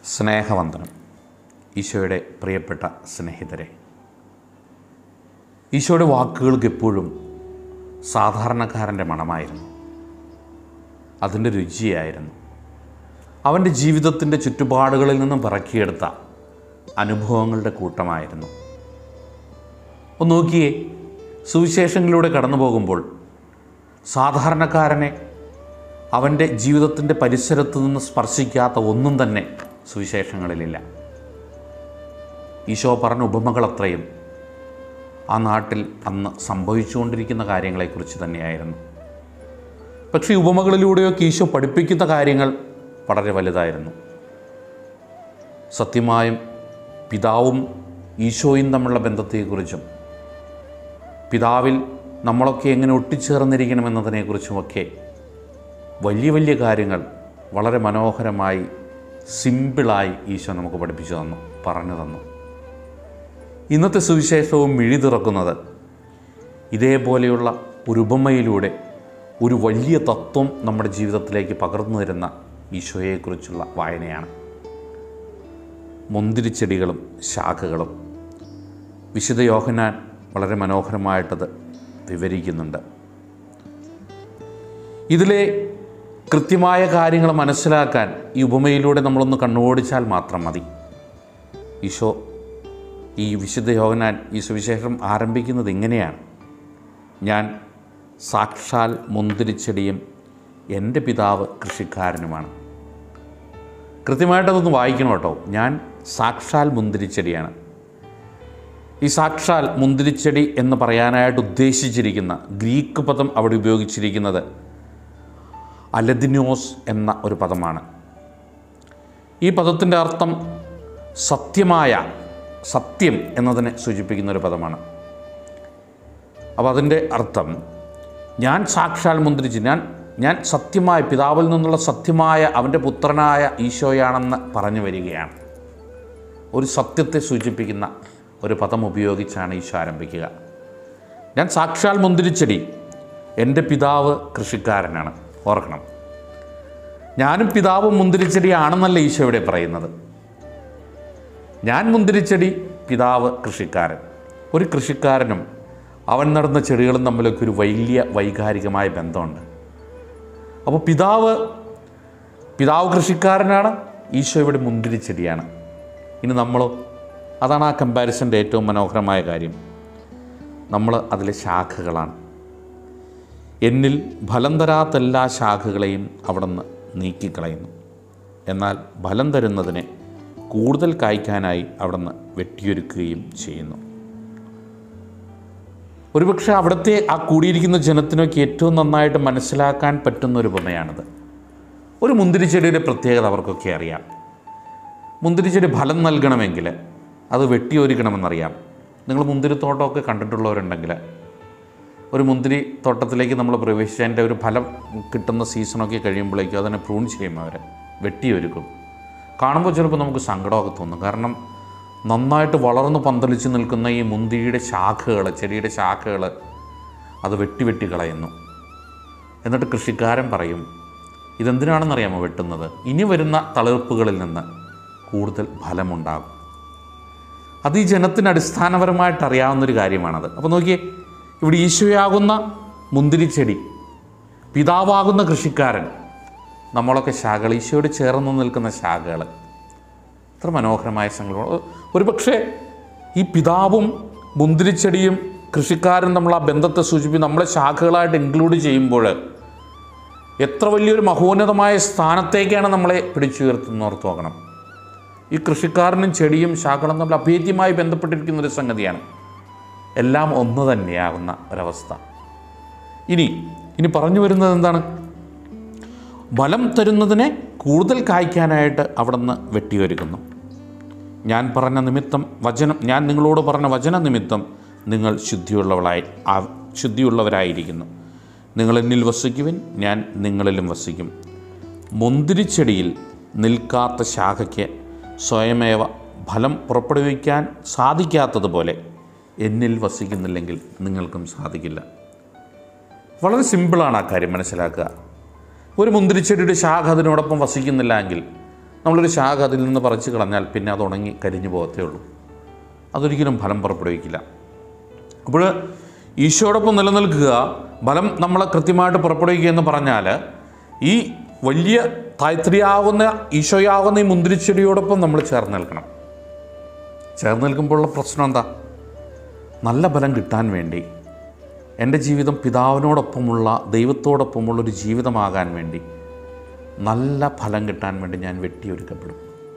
സ്നേഹവന്ദനം. ഈശോയുടെ പ്രിയപ്പെട്ട സ്നേഹിതരെ, ഈശോയുടെ വാക്കുകൾക്ക് എപ്പോഴും സാധാരണക്കാരൻ്റെ മണമായിരുന്നു, അതിൻ്റെ രുചിയായിരുന്നു. അവൻ്റെ ജീവിതത്തിൻ്റെ ചുറ്റുപാടുകളിൽ നിന്നും പിറക്കിയെടുത്ത അനുഭവങ്ങളുടെ കൂട്ടമായിരുന്നു. ഒന്ന് നോക്കിയേ, സുവിശേഷങ്ങളിലൂടെ കടന്നു പോകുമ്പോൾ സാധാരണക്കാരനെ അവൻ്റെ ജീവിതത്തിൻ്റെ പരിസരത്ത് നിന്ന് സ്പർശിക്കാത്ത ഒന്നും തന്നെ സുവിശേഷങ്ങളിലില്ല. ഈശോ പറഞ്ഞ ഉപമകളത്രയും ആ നാട്ടിൽ അന്ന് സംഭവിച്ചുകൊണ്ടിരിക്കുന്ന കാര്യങ്ങളെക്കുറിച്ച് തന്നെയായിരുന്നു. പക്ഷേ ഈ ഉപമകളിലൂടെയൊക്കെ ഈശോ പഠിപ്പിക്കുന്ന കാര്യങ്ങൾ വളരെ വലുതായിരുന്നു. സത്യമായും പിതാവും ഈശോയും തമ്മിലുള്ള ബന്ധത്തെക്കുറിച്ചും പിതാവിൽ നമ്മളൊക്കെ എങ്ങനെ ഒട്ടിച്ചേർന്നിരിക്കണമെന്നതിനെക്കുറിച്ചുമൊക്കെ വലിയ വലിയ കാര്യങ്ങൾ വളരെ മനോഹരമായി സിമ്പിളായി ഈശോ നമുക്ക് പഠിപ്പിച്ചു തന്നു, പറഞ്ഞു തന്നു. ഇന്നത്തെ സുവിശേഷവും മിഴി തുറക്കുന്നത് ഇതേപോലെയുള്ള ഒരു ഉപമയിലൂടെ ഒരു വലിയ തത്വം നമ്മുടെ ജീവിതത്തിലേക്ക് പകർന്നു തരുന്ന ഈശോയെക്കുറിച്ചുള്ള വായനയാണ്. മുന്തിരിച്ചെടികളും ശാഖകളും വിശുദ്ധ യോഹന്നാൻ വളരെ മനോഹരമായിട്ടത് വിവരിക്കുന്നുണ്ട്. ഇതിലെ കൃത്യമായ കാര്യങ്ങൾ മനസ്സിലാക്കാൻ ഈ ഉപമയിലൂടെ നമ്മളൊന്ന് കണ്ണോടിച്ചാൽ മാത്രം മതി. ഈശോ ഈ വിശുദ്ധ യോഹന്നാൻ ഈ സുവിശേഷം ആരംഭിക്കുന്നത് ഇങ്ങനെയാണ്: ഞാൻ സാക്ഷാൽ മുന്തിരിച്ചെടിയും എൻ്റെ പിതാവ് കൃഷിക്കാരനുമാണ്. കൃത്യമായിട്ടതൊന്ന് വായിക്കണം കേട്ടോ. ഞാൻ സാക്ഷാൽ മുന്തിരിച്ചെടിയാണ്. ഈ സാക്ഷാൽ മുന്തിരിച്ചെടി എന്ന് പറയാനായിട്ട് ഉദ്ദേശിച്ചിരിക്കുന്ന ഗ്രീക്ക് പദം അവിടെ ഉപയോഗിച്ചിരിക്കുന്നത് അലദിനോസ് എന്ന ഒരു പദമാണ്. ഈ പദത്തിൻ്റെ അർത്ഥം സത്യം എന്നതിനെ സൂചിപ്പിക്കുന്ന ഒരു പദമാണ്. അപ്പോൾ അതിൻ്റെ അർത്ഥം ഞാൻ സാക്ഷാൽ മുന്തിരിച്ചെടി, ഞാൻ സത്യമായ പിതാവിൽ നിന്നുള്ള സത്യമായ അവൻ്റെ പുത്രനായ ഈശോയാണെന്ന് പറഞ്ഞു വരികയാണ്. ഒരു സത്യത്തെ സൂചിപ്പിക്കുന്ന ഒരു പദം ഉപയോഗിച്ചാണ് ഈശോ ആരംഭിക്കുക. ഞാൻ സാക്ഷാൽ മുന്തിരിച്ചെടി, എൻ്റെ പിതാവ് കൃഷിക്കാരനാണ്. ഓർക്കണം, ഞാനും പിതാവും മുന്തിരിച്ചെടിയാണെന്നല്ല ഈശോ ഇവിടെ പറയുന്നത്. ഞാൻ മുന്തിരിച്ചെടി, പിതാവ് കൃഷിക്കാരൻ. ഒരു കൃഷിക്കാരനും അവൻ നടുന്ന ചെടികളും തമ്മിലൊക്കെ ഒരു വലിയ വൈകാരികമായ ബന്ധമുണ്ട്. അപ്പോൾ പിതാവ് കൃഷിക്കാരനാണ്, ഈശോ ഇവിടെ മുന്തിരിച്ചെടിയാണ്. ഇനി നമ്മളോ? അതാണ് ആ കമ്പാരിസൻ്റെ ഏറ്റവും മനോഹരമായ കാര്യം. നമ്മൾ അതിലെ ശാഖകളാണ്. എന്നിൽ ഫലം തരാത്ത എല്ലാ ശാഖകളെയും അവിടെ നിന്ന് നീക്കിക്കളയുന്നു. എന്നാൽ ഫലം തരുന്നതിനെ കൂടുതൽ കായ്ക്കാനായി അവിടെ നിന്ന് വെട്ടിയൊരുക്കുകയും ചെയ്യുന്നു. ഒരുപക്ഷെ അവിടുത്തെ ആ കൂടിയിരിക്കുന്ന ജനത്തിനൊക്കെ ഏറ്റവും നന്നായിട്ട് മനസ്സിലാക്കാൻ പറ്റുന്ന ഒരു ഉപമയാണിത്. ഒരു മുന്തിരിച്ചെടിയുടെ പ്രത്യേകത അവർക്കൊക്കെ അറിയാം. മുന്തിരിച്ചെടി ഫലം നൽകണമെങ്കിൽ അത് വെട്ടിയൊരുക്കണമെന്നറിയാം. നിങ്ങൾ മുന്തിരിത്തോട്ടമൊക്കെ കണ്ടിട്ടുള്ളവരുണ്ടെങ്കിൽ ഒരു മുന്തിരി തോട്ടത്തിലേക്ക് നമ്മൾ പ്രവേശിച്ചതിൻ്റെ ഒരു ഫലം കിട്ടുന്ന സീസണൊക്കെ കഴിയുമ്പോഴേക്കും അതിനെ പ്രൂൺ ചെയ്യും, അവർ വെട്ടിയൊരുക്കും. കാണുമ്പോൾ ചിലപ്പോൾ നമുക്ക് സങ്കടമൊക്കെ തോന്നും. കാരണം നന്നായിട്ട് വളർന്ന് പന്തലിച്ച് നിൽക്കുന്ന ഈ മുന്തിരിയുടെ ശാഖകൾ, ചെടിയുടെ ശാഖകൾ അത് വെട്ടി കളയുന്നു. എന്നിട്ട് കൃഷിക്കാരൻ പറയും, ഇതെന്തിനാണെന്നറിയാമോ വെട്ടുന്നത്? ഇനി വരുന്ന തളിർപ്പുകളിൽ നിന്ന് കൂടുതൽ ഫലമുണ്ടാകും. അത് ഈ ജനത്തിന് അടിസ്ഥാനപരമായിട്ട് അറിയാവുന്നൊരു കാര്യമാണത്. അപ്പോൾ നോക്കിയേ, ഇവിടെ ഈശോയാകുന്ന മുന്തിരിച്ചെടി, പിതാവാകുന്ന കൃഷിക്കാരൻ, നമ്മളൊക്കെ ശാഖകൾ, ഈശോയോട് ചേർന്ന് നിൽക്കുന്ന ശാഖകൾ. എത്ര മനോഹരമായ സംഗതികൾ! ഒരു പക്ഷേ ഈ പിതാവും മുന്തിരിച്ചെടിയും കൃഷിക്കാരൻ നമ്മൾ ആ ബന്ധത്തെ സൂചിപ്പിച്ച് നമ്മളെ ശാഖകളായിട്ട് ഇൻക്ലൂഡ് ചെയ്യുമ്പോൾ എത്ര വലിയൊരു മഹോന്നതമായ സ്ഥാനത്തേക്കാണ് നമ്മളെ പിടിച്ചുയർത്തുന്നത് ഓർത്ത് നോക്കണം. ഈ കൃഷിക്കാരനും ചെടിയും ശാഖകളും തമ്മിൽ അഭേദ്യമായി ബന്ധപ്പെട്ടിരിക്കുന്നൊരു സംഗതിയാണ്. എല്ലാം ഒന്ന് തന്നെയാകുന്ന ഒരവസ്ഥ. ഇനി പറഞ്ഞു വരുന്നത് എന്താണ്? ഫലം തരുന്നതിനെ കൂടുതൽ കായ്ക്കാനായിട്ട് അവിടെ നിന്ന് വെട്ടിയൊരുക്കുന്നു. ഞാൻ നിങ്ങളോട് പറഞ്ഞ വചന നിമിത്തം നിങ്ങൾ ശുദ്ധിയുള്ളവരായിരിക്കുന്നു. നിങ്ങൾ എന്നിൽ വസിക്കുവിൻ, ഞാൻ നിങ്ങളിലും വസിക്കും. മുന്തിരിച്ചെടിയിൽ നിൽക്കാത്ത ശാഖയ്ക്ക് സ്വയമേവ ഫലം പുറപ്പെടുവിക്കാൻ സാധിക്കാത്തതുപോലെ എന്നിൽ വസിക്കുന്നില്ലെങ്കിൽ നിങ്ങൾക്കും സാധിക്കില്ല. വളരെ സിമ്പിളാണ് ആ കാര്യം മനസ്സിലാക്കുക. ഒരു മുന്തിരിച്ചെടിയുടെ ശാഖ അതിനോടൊപ്പം വസിക്കുന്നില്ല എങ്കിൽ നമ്മളൊരു ശാഖ അതിൽ നിന്ന് പറിച്ച് കളഞ്ഞാൽ പിന്നെ അത് ഉണങ്ങി കരിഞ്ഞു പോകത്തേ ഉള്ളൂ. അതൊരിക്കലും ഫലം പുറപ്പെടുവിക്കില്ല. അപ്പോൾ ഈശോയോടൊപ്പം നിലനിൽക്കുക, ഫലം നമ്മളെ കൃത്യമായിട്ട് പുറപ്പെടുവിക്കുക എന്ന് പറഞ്ഞാൽ ഈ വലിയ തായ്ത്രിയാവുന്ന ഈശോയാവുന്ന ഈ മുന്തിരിച്ചെടിയോടൊപ്പം നമ്മൾ ചേർന്ന് നിൽക്കണം. ചേർന്ന് നിൽക്കുമ്പോഴുള്ള പ്രശ്നം എന്താ? നല്ല ഫലം കിട്ടാൻ വേണ്ടി എൻ്റെ ജീവിതം പിതാവിനോടൊപ്പമുള്ള ദൈവത്തോടൊപ്പമുള്ളൊരു ജീവിതമാകാൻ വേണ്ടി, നല്ല ഫലം കിട്ടാൻ വേണ്ടി ഞാൻ വെട്ടിയൊരുക്കപ്പെടും.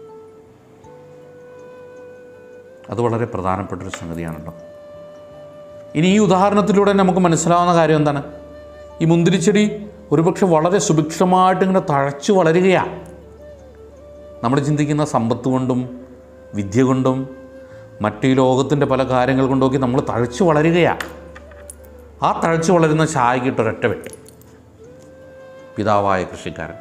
അത് വളരെ പ്രധാനപ്പെട്ടൊരു സംഗതിയാണല്ലോ. ഇനി ഈ ഉദാഹരണത്തിലൂടെ നമുക്ക് മനസ്സിലാവുന്ന കാര്യം എന്താണ്? ഈ മുന്തിരിച്ചെടി ഒരുപക്ഷെ വളരെ സുഭിക്ഷമായിട്ട് ഇങ്ങനെ തഴച്ചു വളരുകയാണ്. നമ്മൾ ചിന്തിക്കുന്ന സമ്പത്ത് കൊണ്ടും വിദ്യ കൊണ്ടും മറ്റു ലോകത്തിൻ്റെ പല കാര്യങ്ങൾ കൊണ്ടൊക്കെ നമ്മൾ തഴച്ചു വളരുകയാണ്. ആ തഴച്ചു വളരുന്ന ചായക്കിട്ടൊരൊറ്റ വെട്ട് പിതാവായ കൃഷിക്കാരൻ.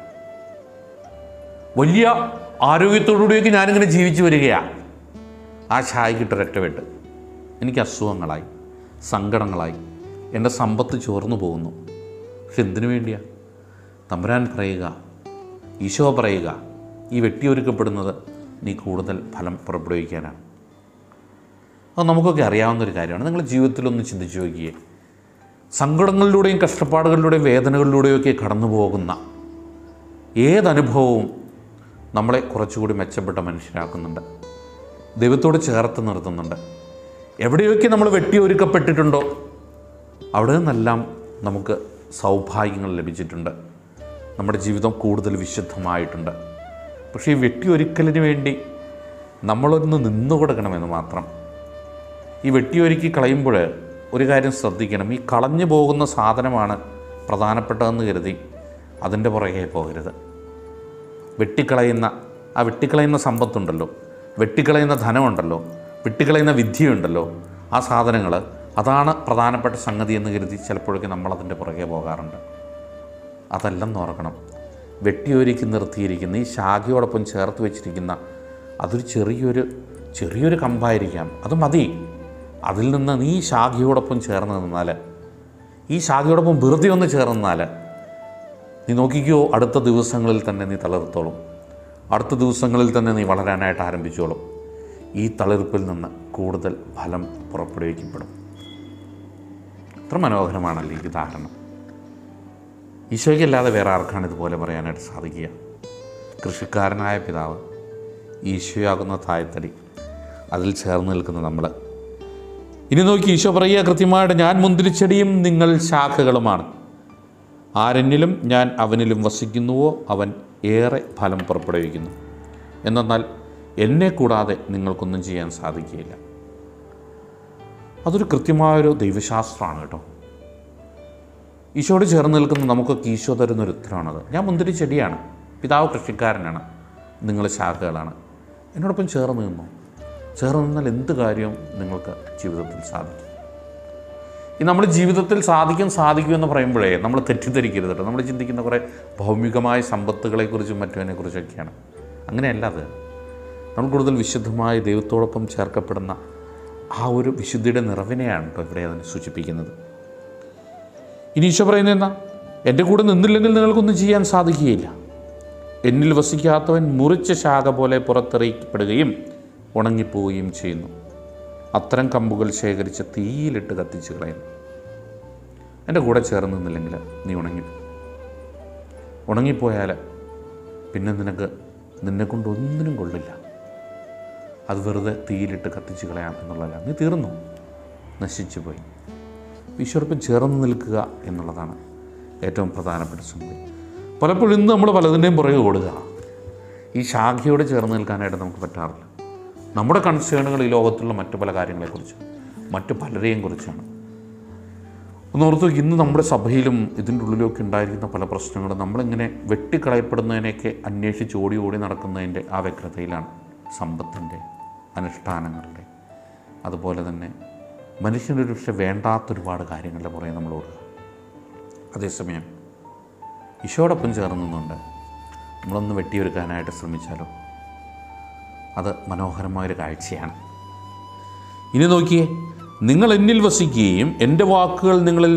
വലിയ ആരോഗ്യത്തോടുകൂടിയൊക്കെ ഞാനിങ്ങനെ ജീവിച്ചു വരികയാണ്. ആ ചായക്കിട്ടൊരൊറ്റ വെട്ട് എനിക്ക് അസുഖങ്ങളായി, സങ്കടങ്ങളായി, എൻ്റെ സമ്പത്ത് ചോർന്നു പോകുന്നു. പക്ഷെ എന്തിനു വേണ്ടിയാണ്? തമ്പുരാൻ പറയുക, ഈശോ പറയുക, ഈ വെട്ടിയൊരുക്കപ്പെടുന്നത് നീ കൂടുതൽ ഫലം പുറപ്പെടുവിക്കാനാണ്. അത് നമുക്കൊക്കെ അറിയാവുന്നൊരു കാര്യമാണ്. നിങ്ങൾ ജീവിതത്തിലൊന്ന് ചിന്തിച്ചു നോക്കിയേ. സങ്കടങ്ങളിലൂടെയും കഷ്ടപ്പാടുകളിലൂടെയും വേദനകളിലൂടെയൊക്കെ കടന്നു പോകുന്ന ഏതനുഭവവും നമ്മളെ കുറച്ചുകൂടി മെച്ചപ്പെട്ട മനുഷ്യരാക്കുന്നുണ്ട്, ദൈവത്തോട് ചേർത്ത് നിർത്തുന്നുണ്ട്. എവിടെയൊക്കെ നമ്മൾ വെട്ടിയൊരുക്കപ്പെട്ടിട്ടുണ്ടോ അവിടെ നിന്നെല്ലാം നമുക്ക് സൗഭാഗ്യങ്ങൾ ലഭിച്ചിട്ടുണ്ട്. നമ്മുടെ ജീവിതം കൂടുതൽ വിശുദ്ധമായിട്ടുണ്ട്. പക്ഷേ ഈ വെട്ടിയൊരുക്കലിന് വേണ്ടി നമ്മളൊന്ന് നിന്നു കൊടുക്കണമെന്ന് മാത്രം. ഈ വെട്ടിയൊരുക്കി കളയുമ്പോൾ ഒരു കാര്യം ശ്രദ്ധിക്കണം. ഈ കളഞ്ഞു പോകുന്ന സാധനമാണ് പ്രധാനപ്പെട്ടതെന്ന് കരുതി അതിൻ്റെ പുറകെ പോകരുത്. വെട്ടിക്കളയുന്ന സമ്പത്തുണ്ടല്ലോ, വെട്ടിക്കളയുന്ന ധനമുണ്ടല്ലോ, വെട്ടിക്കളയുന്ന വിദ്യയുണ്ടല്ലോ, ആ സാധനങ്ങൾ അതാണ് പ്രധാനപ്പെട്ട സംഗതി എന്ന് കരുതി ചിലപ്പോഴൊക്കെ നമ്മളതിൻ്റെ പുറകെ പോകാറുണ്ട്. അതല്ലെന്ന് ഓർക്കണം. വെട്ടിയൊരുക്കി നിർത്തിയിരിക്കുന്ന ഈ ശാഖയോടൊപ്പം ചേർത്ത് വെച്ചിരിക്കുന്ന അതൊരു ചെറിയൊരു കമ്പായിരിക്കാം, അത് മതി. അതിൽ നിന്ന് നീ ശാഖയോടൊപ്പം ചേർന്ന് നിന്നാൽ, ഈ ശാഖയോടൊപ്പം വെറുതെ ഒന്ന് ചേർന്ന് നിന്നാൽ, നീ നോക്കിക്കോ, അടുത്ത ദിവസങ്ങളിൽ തന്നെ നീ തളിർത്തോളും. അടുത്ത ദിവസങ്ങളിൽ തന്നെ നീ വളരാനായിട്ട് ആരംഭിച്ചോളും. ഈ തളിർപ്പിൽ നിന്ന് കൂടുതൽ ഫലം പുറപ്പെടുവിക്കപ്പെടും. എത്ര മനോഹരമാണല്ലോ ഈ ഉദാഹരണം. ഈശോയ്ക്കല്ലാതെ വേറെ ആർക്കാണ് ഇതുപോലെ പറയാനായിട്ട് സാധിക്കുക? കൃഷിക്കാരനായ പിതാവ്, ഈശോയാകുന്ന തായ്തടി, അതിൽ ചേർന്ന് നിൽക്കുന്ന നമ്മൾ. ഇനി നോക്കി ഈശോ പറയുക കൃത്യമായിട്ട്, ഞാൻ മുന്തിരിച്ചെടിയും നിങ്ങൾ ശാഖകളുമാണ്. ആരെന്നിലും ഞാൻ അവനിലും വസിക്കുന്നുവോ അവൻ ഏറെ ഫലം പുറപ്പെടുവിക്കുന്നു. എന്നാൽ എന്നെ കൂടാതെ നിങ്ങൾക്കൊന്നും ചെയ്യാൻ സാധിക്കുകയില്ല. അതൊരു കൃത്യമായൊരു ദൈവശാസ്ത്രമാണ് കേട്ടോ. ഈശോയോട് ചേർന്ന് നിൽക്കുന്ന നമുക്കൊക്കെ ഈശോ തരുന്നൊരു ഉത്തരവാണത്. ഞാൻ മുന്തിരിച്ചെടിയാണ്, പിതാവ് കൃഷിക്കാരനാണ്, നിങ്ങൾ ശാഖകളാണ്. എന്നോടൊപ്പം ചേർന്ന് നിന്നോ. ചേർന്ന് നിന്നാൽ എന്ത് കാര്യവും നിങ്ങൾക്ക് ജീവിതത്തിൽ സാധിക്കും. ഈ നമ്മൾ ജീവിതത്തിൽ സാധിക്കും എന്ന് പറയുമ്പോഴേ നമ്മൾ തെറ്റിദ്ധരിക്കരുത് കേട്ടോ. നമ്മൾ ചിന്തിക്കുന്ന കുറേ ഭൗമികമായ സമ്പത്തുകളെക്കുറിച്ചും മറ്റുതിനെക്കുറിച്ചൊക്കെയാണ്. അങ്ങനെയല്ല. അത് നമ്മൾ കൂടുതൽ വിശുദ്ധമായി ദൈവത്തോടൊപ്പം ചേർക്കപ്പെടുന്ന ആ ഒരു വിശുദ്ധിയുടെ നിറവിനെയാണ് കേട്ടോ ഇവിടെ അതിനെ സൂചിപ്പിക്കുന്നത്. ഇനി ഈശോ പറയുന്നത് എന്താ? എൻ്റെ കൂടെ നിന്നില്ലെങ്കിൽ നിങ്ങൾക്കൊന്നും ചെയ്യാൻ സാധിക്കുകയില്ല. എന്നിൽ വസിക്കാത്തവൻ മുറിച്ച ശാഖ പോലെ പുറത്തെറിയപ്പെടുകയും ഉണങ്ങിപ്പോവുകയും ചെയ്യുന്നു. അത്തരം കമ്പുകൾ ശേഖരിച്ച് തീയിലിട്ട് കത്തിച്ച് കളയുന്നു. എൻ്റെ കൂടെ ചേർന്ന് നിന്നില്ലെങ്കിൽ നീ ഉണങ്ങിപ്പോയാൽ പിന്നെ നിന്നെക്കൊണ്ട് ഒന്നിനും കൊള്ളില്ല. അത് വെറുതെ തീയിലിട്ട് കത്തിച്ച് കളയാം എന്നുള്ളതല്ല, നീ തീർന്നു, നശിച്ചു പോയി. ഈശോടൊപ്പം ചേർന്ന് നിൽക്കുക എന്നുള്ളതാണ് ഏറ്റവും പ്രധാനപ്പെട്ട സംഗതി. പലപ്പോഴും ഇന്ന് നമ്മൾ പലതിൻ്റെയും പുറകെ ഓടുക. ഈ ശാഖയോട് ചേർന്ന് നിൽക്കാനായിട്ട് നമുക്ക് പറ്റാറില്ല. നമ്മുടെ കൺസേണുകൾ ഈ ലോകത്തുള്ള മറ്റു പല കാര്യങ്ങളെക്കുറിച്ച്, മറ്റു പലരെയും കുറിച്ചാണ്. ഒന്നോർത്തു, ഇന്ന് നമ്മുടെ സഭയിലും ഇതിൻ്റെ ഉള്ളിലൊക്കെ ഉണ്ടായിരിക്കുന്ന പല പ്രശ്നങ്ങളും നമ്മളിങ്ങനെ വെട്ടിക്കളയപ്പെടുന്നതിനെയൊക്കെ അന്വേഷിച്ച് ഓടി നടക്കുന്നതിൻ്റെ ആ വ്യഗ്രതയിലാണ്. സമ്പത്തിൻ്റെ, അനുഷ്ഠാനങ്ങളുടെ, അതുപോലെ തന്നെ മനുഷ്യൻ്റെ ഒരു പക്ഷേ വേണ്ടാത്തൊരുപാട് കാര്യങ്ങളുടെ പുറകെ നമ്മൾ ഓടുക. അതേസമയം ഈശോടൊപ്പം ചേർന്ന് നിന്നുകൊണ്ട് നമ്മളൊന്ന് വെട്ടിയൊരുക്കാനായിട്ട് ശ്രമിച്ചാലോ, അത് മനോഹരമായൊരു കാഴ്ചയാണ്. ഇനി നോക്കിയേ, നിങ്ങൾ എന്നിൽ വസിക്കുകയും എൻ്റെ വാക്കുകൾ നിങ്ങളിൽ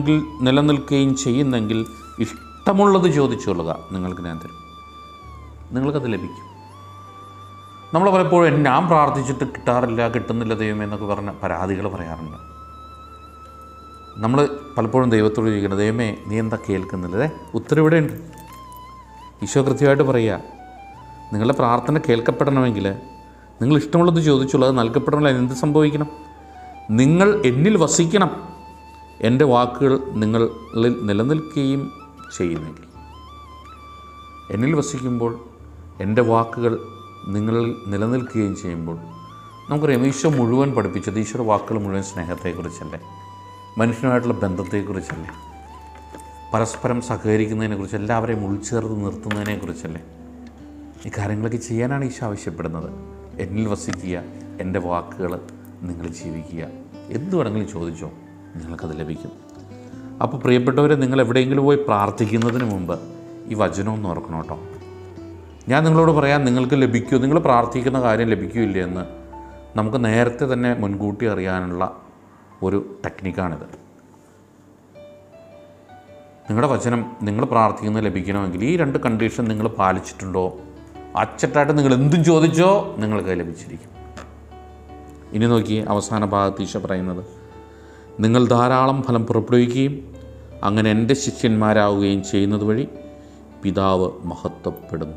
നിലനിൽക്കുകയും ചെയ്യുന്നെങ്കിൽ ഇഷ്ടമുള്ളത് ചോദിച്ചുകൊള്ളുക, നിങ്ങൾക്ക് ഞാൻ തരും. നിങ്ങൾക്കത് ലഭിക്കും. നമ്മൾ പലപ്പോഴും ഞാൻ പ്രാർത്ഥിച്ചിട്ട് കിട്ടാറില്ല, കിട്ടുന്നില്ല ദൈവമേ എന്നൊക്കെ പറഞ്ഞ പരാതികൾ പറയാറുണ്ട്. നമ്മൾ പലപ്പോഴും ദൈവത്തോട് ചോദിക്കണം, ദൈവമേ നീ എന്താ കേൾക്കുന്നില്ലേ? ഉത്തരം ഇവിടെയുണ്ട്. ഈശോ കൃത്യമായിട്ട് പറയുക, നിങ്ങളുടെ പ്രാർത്ഥന കേൾക്കപ്പെടണമെങ്കിൽ നിങ്ങൾ ഇഷ്ടമുള്ളത് ചോദിച്ചുള്ളൂ, അത് നൽകപ്പെടണമെങ്കിൽ എന്ത് സംഭവിക്കണം? നിങ്ങൾ എന്നിൽ വസിക്കണം, എൻ്റെ വാക്കുകൾ നിങ്ങളിൽ നിലനിൽക്കുകയും ചെയ്യുന്നെങ്കിൽ. എന്നിൽ വസിക്കുമ്പോൾ എൻ്റെ വാക്കുകൾ നിങ്ങളിൽ നിലനിൽക്കുകയും ചെയ്യുമ്പോൾ നമുക്കറിയാം ഈശോ മുഴുവൻ പഠിപ്പിച്ചത്, ഈശോയുടെ വാക്കുകൾ മുഴുവൻ സ്നേഹത്തെക്കുറിച്ചല്ലേ, മനുഷ്യനുമായിട്ടുള്ള ബന്ധത്തെക്കുറിച്ചല്ലേ, പരസ്പരം സഹകരിക്കുന്നതിനെക്കുറിച്ച്, എല്ലാവരെയും ഉൾച്ചേർത്ത് നിർത്തുന്നതിനെക്കുറിച്ചല്ലേ. ഈ കാര്യങ്ങളൊക്കെ ചെയ്യാനാണ് ഈശോ ആവശ്യപ്പെടുന്നത്. എന്നിൽ വസിക്കുക, എൻ്റെ വാക്കുകൾ നിങ്ങൾ ജീവിക്കുക. എന്ത് വേണമെങ്കിലും ചോദിച്ചോ, നിങ്ങൾക്കത് ലഭിക്കും. അപ്പോൾ പ്രിയപ്പെട്ടവരെ, നിങ്ങൾ എവിടെയെങ്കിലും പോയി പ്രാർത്ഥിക്കുന്നതിന് മുമ്പ് ഈ വചനം ഒന്ന് ഓർക്കണം കേട്ടോ. ഞാൻ നിങ്ങളോട് പറയാം, നിങ്ങൾക്ക് ലഭിക്കുമോ, നിങ്ങൾ പ്രാർത്ഥിക്കുന്ന കാര്യം ലഭിക്കില്ല എന്ന് നമുക്ക് നേരത്തെ തന്നെ മുൻകൂട്ടി അറിയാനുള്ള ഒരു ടെക്നിക്കാണിത്. നിങ്ങളുടെ വചനം നിങ്ങൾ പ്രാർത്ഥിക്കുന്നത് ലഭിക്കണമെങ്കിൽ ഈ 2 കണ്ടീഷൻ നിങ്ങൾ പാലിച്ചിട്ടുണ്ടോ, അച്ചട്ടായിട്ട് നിങ്ങൾ എന്തും ചോദിച്ചോ നിങ്ങൾക്ക് ലഭിച്ചിരിക്കും. ഇനി നോക്കി അവസാന ഭാഗത്ത് ഈശോ പറയുന്നത്, നിങ്ങൾ ധാരാളം ഫലം പുറപ്പെടുവിക്കുകയും അങ്ങനെ എൻ്റെ ശിഷ്യന്മാരാവുകയും ചെയ്യുന്നത് വഴി പിതാവ് മഹത്വപ്പെടുന്നു.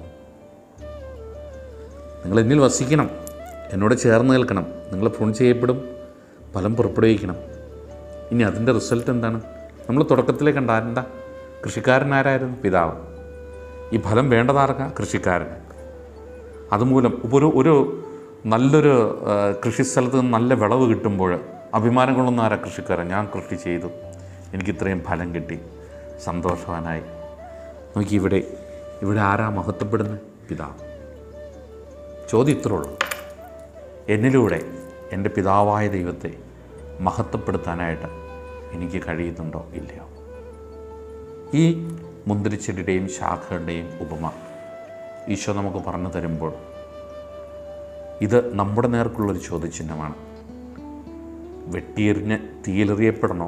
നിങ്ങൾ എന്നിൽ വസിക്കണം, എന്നോട് ചേർന്ന് നിൽക്കണം, നിങ്ങൾ പ്രൂൺ ചെയ്യപ്പെടും, ഫലം പുറപ്പെടുവിക്കണം. ഇനി അതിൻ്റെ റിസൾട്ട് എന്താണ്? നമ്മൾ തുടക്കത്തിലേ കണ്ട എന്താ? കൃഷിക്കാരനാരായിരുന്നു? പിതാവ്. ഈ ഫലം വേണ്ടതാർക്കാ? കൃഷിക്കാരൻ. അതുമൂലം ഒരു നല്ലൊരു കൃഷിസ്ഥലത്ത് നിന്ന് നല്ല വിളവ് കിട്ടുമ്പോൾ അഭിമാനം കൊള്ളുന്ന ആരാ? കൃഷിക്കാരൻ. ഞാൻ കൃഷി ചെയ്തു, എനിക്കിത്രയും ഫലം കിട്ടി, സന്തോഷവാനായി. നോക്കി ഇവിടെ ആരാ മഹത്വപ്പെടുന്നത്? പിതാവ്. ചോദ്യം ഇത്രേ ഉള്ളൂ, എന്നിലൂടെ എൻ്റെ പിതാവായ ദൈവത്തെ മഹത്വപ്പെടുത്താനായിട്ട് എനിക്ക് കഴിയുന്നുണ്ടോ ഇല്ലയോ? ഈ മുന്തിരിച്ചെടിയുടെയും ശാഖകളുടെയും ഉപമ ഈശോ നമുക്ക് പറഞ്ഞു തരുമ്പോൾ ഇത് നമ്മുടെ നേർക്കുള്ളൊരു ചോദ്യചിഹ്നമാണ്. വെട്ടിയെറിഞ്ഞ് തീയിലെറിയപ്പെടണോ?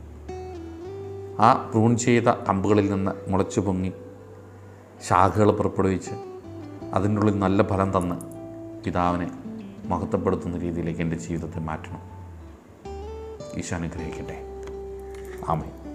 ആ പ്രൂൺ ചെയ്ത കമ്പുകളിൽ നിന്ന് മുളച്ചു പൊങ്ങി ശാഖകൾ പുറപ്പെടുവിച്ച് അതിൻ്റെ ഉള്ളിൽ നല്ല ഫലം തന്ന് പിതാവിനെ മഹത്വപ്പെടുത്തുന്ന രീതിയിലേക്ക് എൻ്റെ ജീവിതത്തെ മാറ്റണം. ഈശോ അനുഗ്രഹിക്കട്ടെ. ആമേൻ.